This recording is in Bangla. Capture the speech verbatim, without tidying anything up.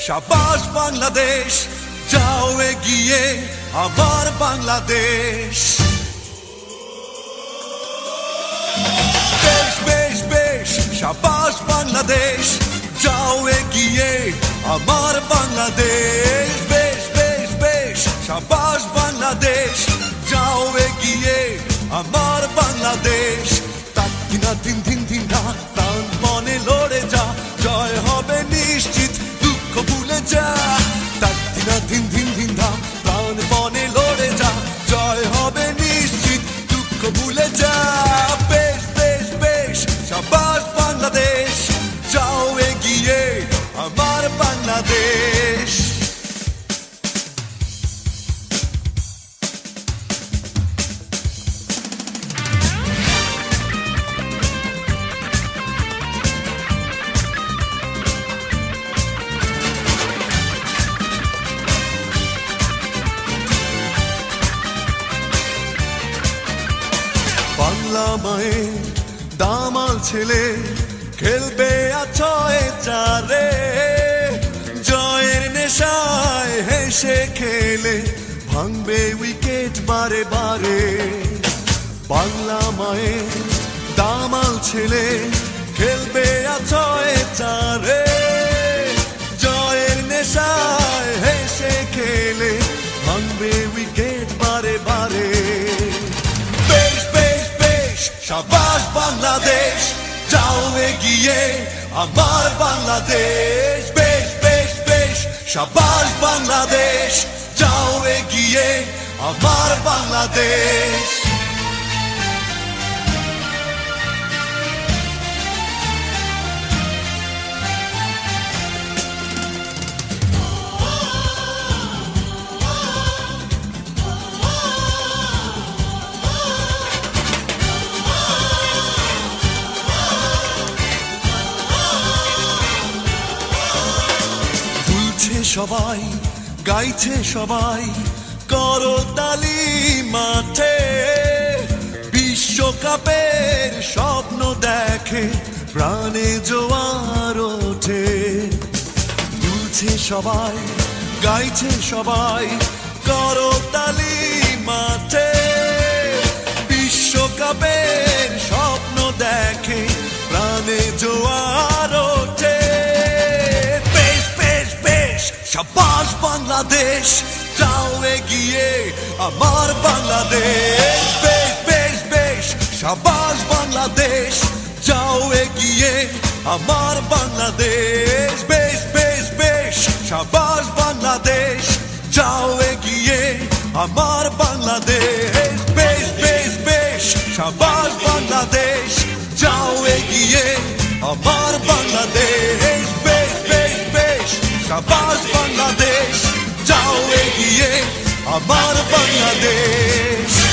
শাবাশ বাংলাদেশ, যাও এগিয়ে আমার বাংলাদেশ। বেশ বেশ বেশ শাবাশ বাংলাদেশ, যাও এগিয়ে আমার বাংলাদেশ। বেশ বেশ বেশ শাবাশ বাংলাদেশ, যাও এগিয়ে আমার বাংলাদেশ। তাকিনা দিন দিন দিন না প্রাণ মনে লড়ে যা, জয় হবে নিশ্চিত, দুঃখ ভুলে যা। তাকিনা দিন দিন দিন না প্রাণ মনে লড়ে যা, জয় হবে নিশ্চিত, দুঃখ ভুলে যা। বেশ বেশ বেশ শাবাশ বাংলাদেশ, যাও এগিয়ে আমার বাংলাদেশ। বাংলা মায়ের দামাল ছেলে খেলবে আছয় চারে, জয়ের নেশায় হেসে খেলে ভাঙবে উইকেট বারে বারে। বাংলা মায়ের দামাল ছেলে খেলবে আছয় চারে, জয়ের নেশায় হেসে খেলে ভাঙবে উইকেট বারে বারে। বেশ বেশ বেশ শাবাশ বাংলাদেশ, যাও এগিয়ে আমার বাংলাদেশ। বেশ বেশ বেশ শাবাশ বাংলাদেশ, যাও এগিয়ে আমার বাংলাদেশ। সবাই গাইছে সবাই করতালি মাঠে, বিশ্বকাপের স্বপ্ন দেখে প্রাণে জোয়ার ওঠে। দুলছে সবাই গাইছে সবাই করতালি মাঠে, বিশ্বকাপের স্বপ্ন দেখে প্রাণে জোয়ার ওঠে। শাবাশ বাংলাদেশ, যাও এগিয়ে আমার বাংলাদেশ। বেশ বেশ বেশ শাবাশ বাংলাদেশ, যাও এগিয়ে আমার বাংলাদেশ। বেশ বেশ বেশ শাবাশ বাংলাদেশ, যাও এগিয়ে আমার বাংলাদেশ। বেশ বেশ বেশ শাবাশ বাংলাদেশ, যাও এগিয়ে আমার বাংলাদেশ। বেশ বেশ বেশ শাবাশ বাংলাদেশ, যাও এগিয়ে আমার বাংলাদেশ।